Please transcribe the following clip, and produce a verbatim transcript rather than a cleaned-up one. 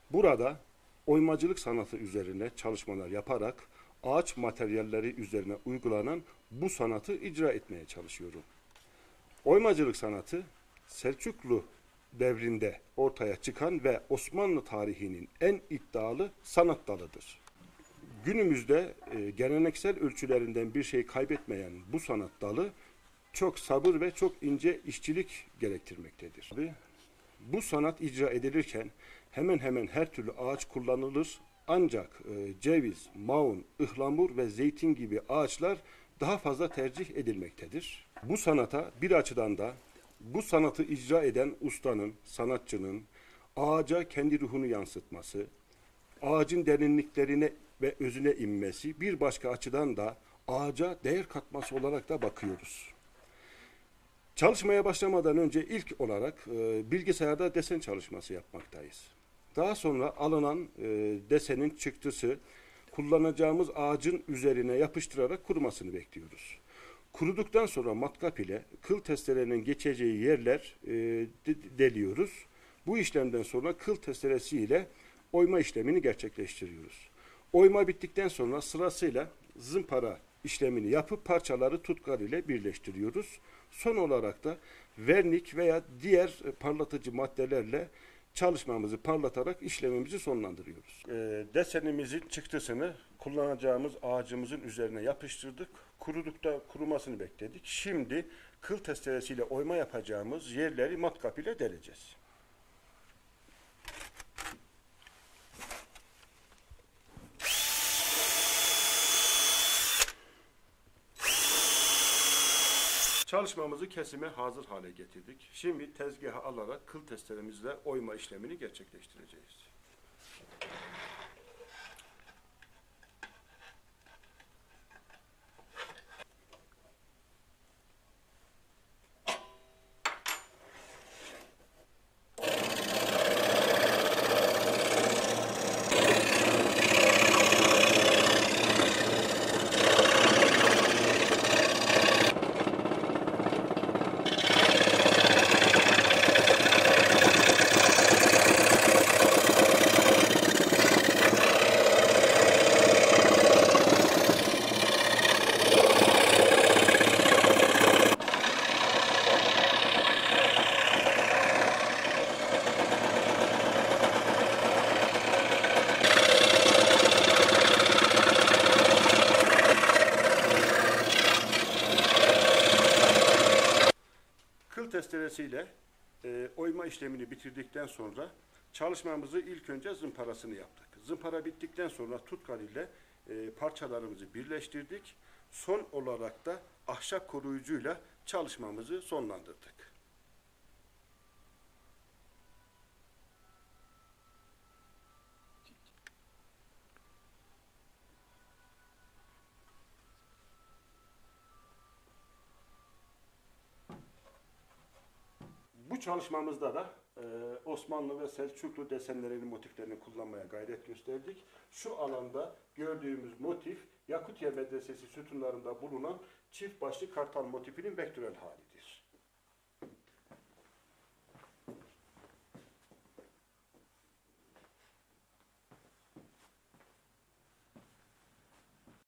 Burada oymacılık sanatı üzerine çalışmalar yaparak ağaç materyalleri üzerine uygulanan bu sanatı icra etmeye çalışıyorum. Oymacılık sanatı Selçuklu devrinde ortaya çıkan ve Osmanlı tarihinin en iddialı sanat dalıdır. Günümüzde e, geleneksel ölçülerinden bir şey kaybetmeyen bu sanat dalı çok sabır ve çok ince işçilik gerektirmektedir. Bu sanat icra edilirken hemen hemen her türlü ağaç kullanılır, ancak e, ceviz, maun, ıhlamur ve zeytin gibi ağaçlar daha fazla tercih edilmektedir. Bu sanata bir açıdan da bu sanatı icra eden ustanın, sanatçının ağaca kendi ruhunu yansıtması, ağacın derinliklerine ve özüne inmesi, bir başka açıdan da ağaca değer katması olarak da bakıyoruz. Çalışmaya başlamadan önce ilk olarak e, bilgisayarda desen çalışması yapmaktayız. Daha sonra alınan e, desenin çıktısı kullanacağımız ağacın üzerine yapıştırarak kurumasını bekliyoruz. Kuruduktan sonra matkap ile kıl testerenin geçeceği yerler e, de, deliyoruz. Bu işlemden sonra kıl testeresi ile oyma işlemini gerçekleştiriyoruz. Oyma bittikten sonra sırasıyla zımpara işlemini yapıp parçaları tutkal ile birleştiriyoruz. Son olarak da vernik veya diğer parlatıcı maddelerle çalışmamızı parlatarak işlemimizi sonlandırıyoruz. E, desenimizin çıktısını kullanacağımız ağacımızın üzerine yapıştırdık. Kurudukta kurumasını bekledik. Şimdi kıl testeresiyle oyma yapacağımız yerleri matkap ile deleceğiz. Çalışmamızı kesime hazır hale getirdik. Şimdi tezgaha alarak kıl testeremizle oyma işlemini gerçekleştireceğiz. Kıl testeresiyle e, oyma işlemini bitirdikten sonra çalışmamızı ilk önce zımparasını yaptık. Zımpara bittikten sonra tutkal ile e, parçalarımızı birleştirdik. Son olarak da ahşap koruyucuyla çalışmamızı sonlandırdık. Bu çalışmamızda da e, Osmanlı ve Selçuklu desenlerinin motiflerini kullanmaya gayret gösterdik. Şu alanda gördüğümüz motif Yakutiye Medresesi sütunlarında bulunan çift başlı kartal motifinin vektörel halidir.